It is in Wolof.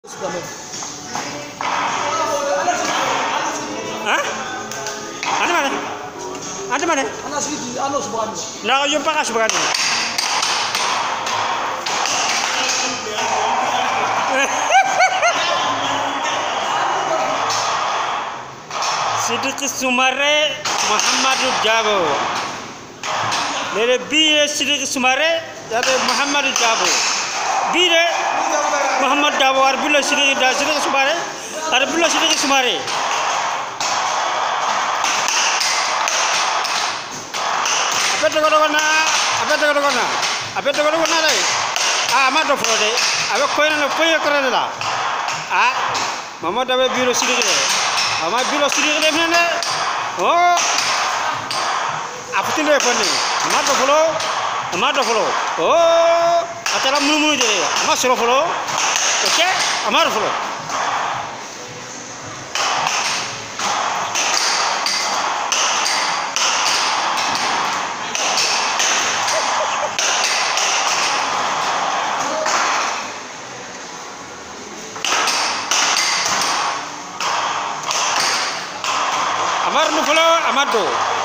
Hah? Ada mana? Ada mana? Anak sedikit, anu sebuahnya. Nah, yung pakas bukan? Sidiki Sumare Muhammadu Jabo. Dari biye Sidiki Sumare dari Muhammadu Jabo. Biye Muhammad Jabo arbilo Sidiki Sumare. Arbilo Sidiki Sumare. Apa tu kau nak lagi? Amat tu frode. Apa kau nak kau kerana lah? Mama dah biro Sidiki. Mama biro Sidiki ni mana? Oh, apa tu ni apa ni? Amat tu follow. Oh, acara mulu je. Amat solo follow. Okay, amat follow. Amar nu follow, amar do.